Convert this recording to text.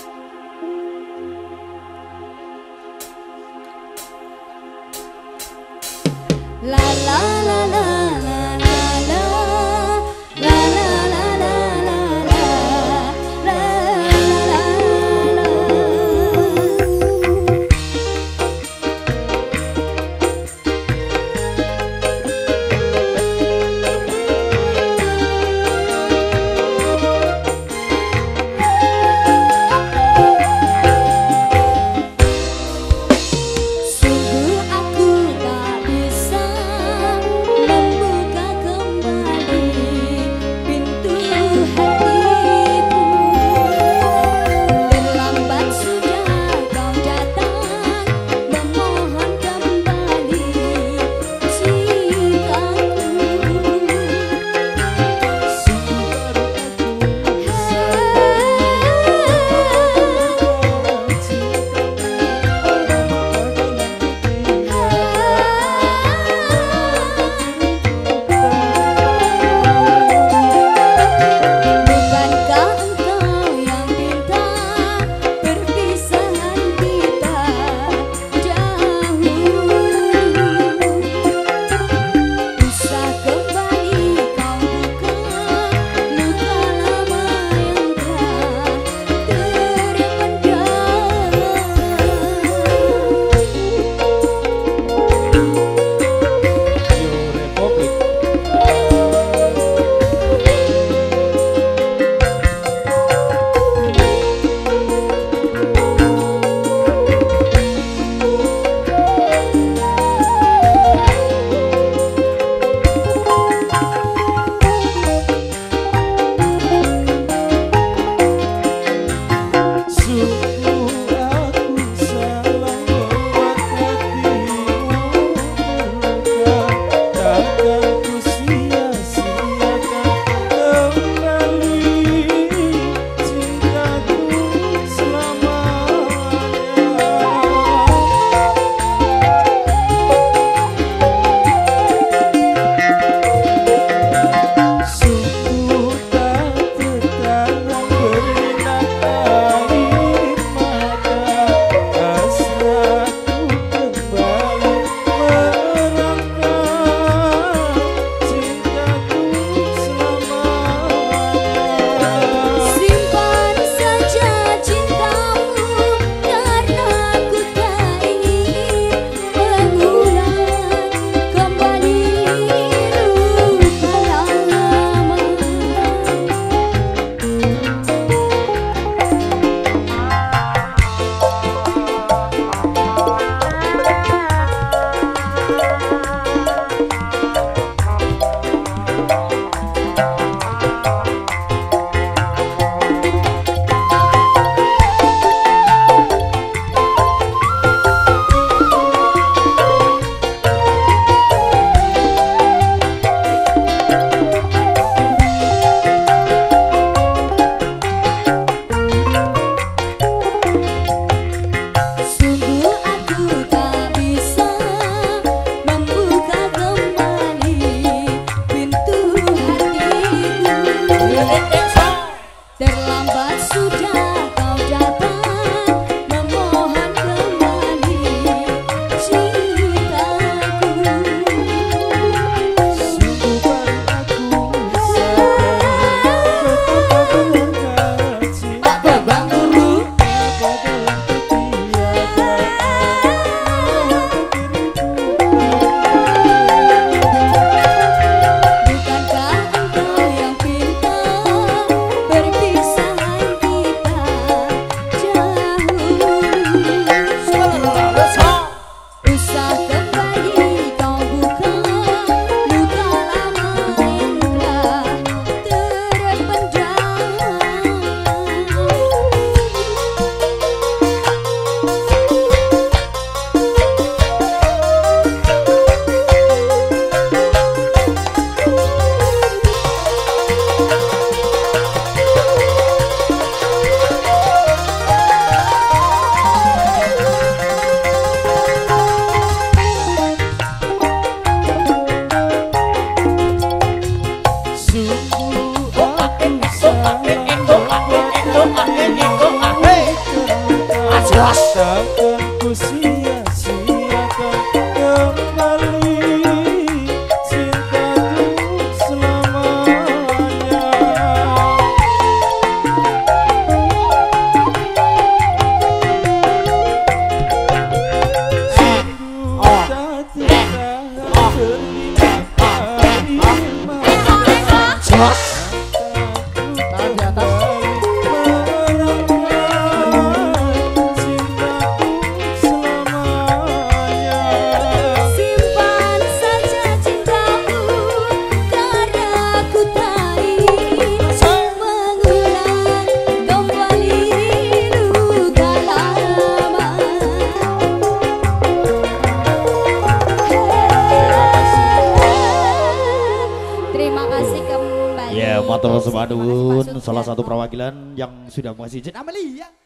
La la la la la la la la la la la la. Sungguh aku tak bisa membuka kembali pintu hatiku. Terlambat sudah kau datang memohon kembali cintaku. Bukankah engkau yang minta perpisahan kita dahulu? Bisa kembali kau buka luka lama yang telah terpendam. Simpan saja cintamu karena ku tak ingin mengulang kembali luka lama. Sungguh aku tak bisa membuka kembali pintu hatiku. Terlambat sudah kau datang memohon kembali cintaku. Sungguh baru aku Pak Bambang dulu. Bukankah engkau yang pinta perpisahan kita Terima kasih, semadun Pak salah satu Sugiarto. perwakilan yang sudah mengasih izin Amelia.